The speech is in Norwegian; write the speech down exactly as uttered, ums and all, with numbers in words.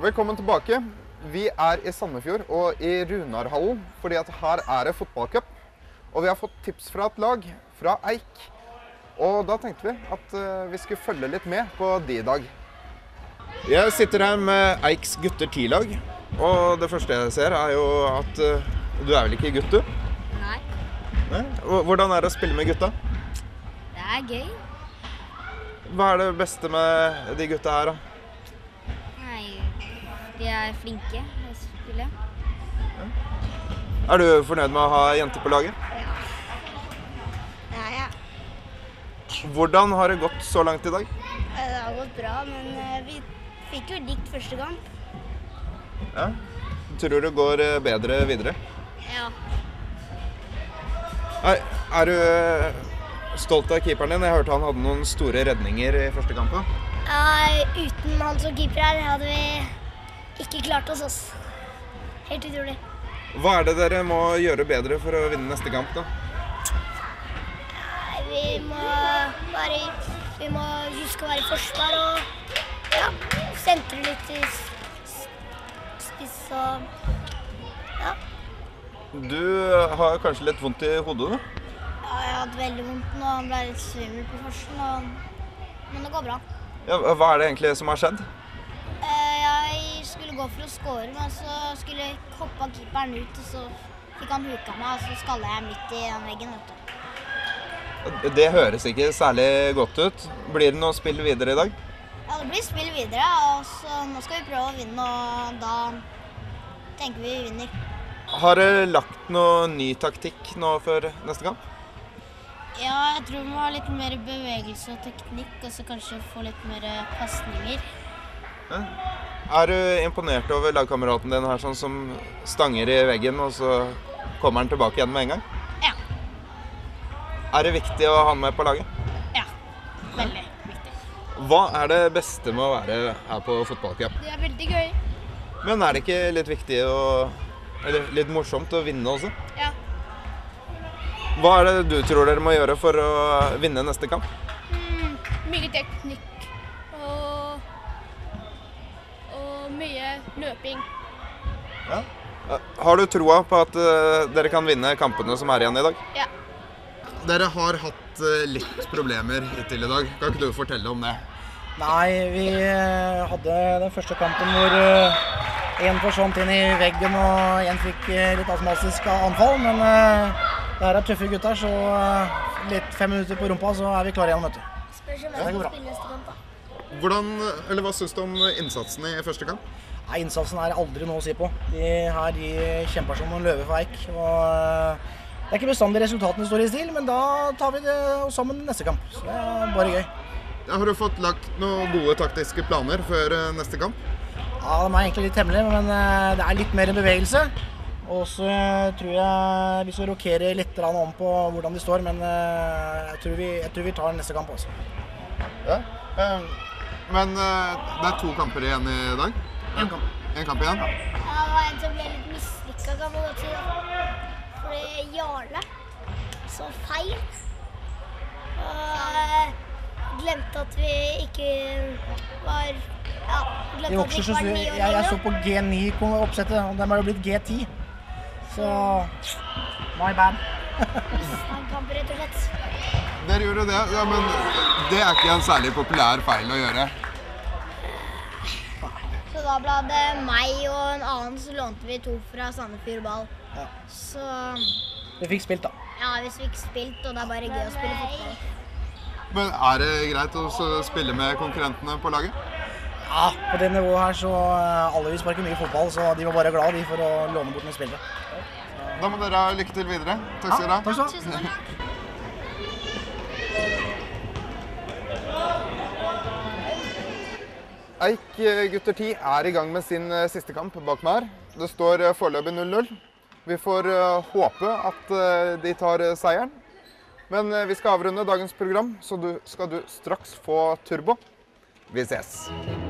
Velkommen tilbake. Vi er i Sandefjord og i Runarhallen, fordi at her er det fotballcup. Og vi har fått tips fra et lag, fra Eik. Og da tenkte vi at vi skulle følge litt med på de i dag. Jeg sitter her med Eiks gutter ti-lag, og det første jeg ser er jo at du er vel ikke gutt, du? Nei. Nei? Hvordan er det å spille med gutta? Det er gøy. Hva er det beste med de gutta her da? Nei, de er flinke å spille. Ja. Er du fornøyd med å ha jenter på laget? Ja. Ja, ja. Hvordan har det gått så langt i dag? Det har gått bra, men vi fikk jo likt første kamp. Ja. Tror du det går bedre videre? Ja. Er, er du stolt av keeperen din? Jeg hørte han hadde noen store redninger i første kampen. Ja, uten han som keeper her hadde vi ikke klart oss oss. Helt utrolig. Hva er det dere må gjøre bedre for å vinne neste kamp da? Ja, vi må bare vi må huske å være i forsvar og ja, sentre litt i spiss og ja. Du har kanskje litt vondt i hodet, du? Ja, jeg hadde veldig vondt nå, han ble litt svimmel på førsten, og... men det går bra. Ja, hva er det egentlig som har skjedd? Jeg skulle gå for å score, men så skulle jeg hoppe keeperen ut, og så fikk han huka meg, og så skallet jeg midt i den veggen, vet du. Det høres ikke særlig godt ut. Blir det noe spill videre i dag? Ja, det blir spill videre, og så nå skal vi prøve å vinne, og da tenker vi vi vinner. Har dere lagt noe ny taktikk nå før neste kamp? Ja, jeg tror vi må ha litt mer bevegelse og teknikk, og så kanskje få litt mer pasninger. Ja. Er du imponert over lagkameraten din her, sånn som stanger i veggen, og så kommer han tilbake igjen med en gang? Ja. Er det viktig å ha han med på laget? Ja, veldig viktig. Hva er det beste med å være her på fotballcup? Det er veldig gøy. Men er det ikke litt viktig og eller litt morsomt å vinne også? Ja. Hva er det du tror dere må gjøre for å vinne neste kamp? Mm, mye teknikk og, og mye løping. Ja. Har du troa på at uh, dere kan vinne kampene som er igjen i dag? Ja. Dere har hatt uh, litt problemer hittil i dag. Kan ikke du fortelle om det? Nei, vi uh, hadde den første kampen hvor uh, en forsvant inn i veggen og en fikk uh, litt astmatisk anfall, men uh, det her er tøffe gutter, så uh, litt fem minutter på rumpa, så er vi klare igjen, vet du. Spørs om Ja, det jeg går skal bra. spille neste kamp, da. Hvordan, eller hva synes du om innsatsen i første kamp? Nei, innsatsen er aldri noe å si på. De her de kjemper som noen løver for Eik, og uh, det er ikke bestandig resultatene står i stil, men da tar vi det sammen neste kamp, så det er bare gøy. Ja, har du fått lagt noen gode taktiske planer før uh, neste kamp? Ja, de er egentlig litt hemmelige, men uh, det er litt mer bevegelse. Og så tror jeg vi skal rokere litt om på hvordan de står, men jeg tror vi, jeg tror vi tar neste kamp også. Ja, men det er to kamper igjen i dag? En kamp. En kamp igjen? Ja, det var en som ble litt mislykket, kan man godt si da. Fordi Jarle så feil. Og jeg glemte at vi ikke var, ja, glemte I at vi okser ikke så var jeg, ni år jeg, jeg så gamle. på G ni oppsettet, og de har jo blitt G ti. Så, my bad. Han kamper rett og slett. Dere gjorde det, ja, men det er ikke en særlig populær feil å gjøre. Så da ble det meg og en annen, så lånte vi to fra Sandefjord ball. Ja. Så Vi fikk spilt da. ja, vi fikk spilt, og det er bare gøy å spille fotball. Men er det greit å så spille med konkurrentene på laget? Ja, på det nivået her så uh, alle vi sparker mye fotball, så de var bare glad de for å låne bort noen spillere. Da må dere ha lykke til videre. Takk skal dere ha. Takk skal du ha. Tusen takk. Eik gutter ti er i gang med sin eh, siste kamp bak meg her. Det står eh, foreløpig null null. Vi får eh, håpe at eh, de tar eh, seieren. Men eh, vi skal avrunde dagens program, så du, skal du straks få turbo. Vi ses!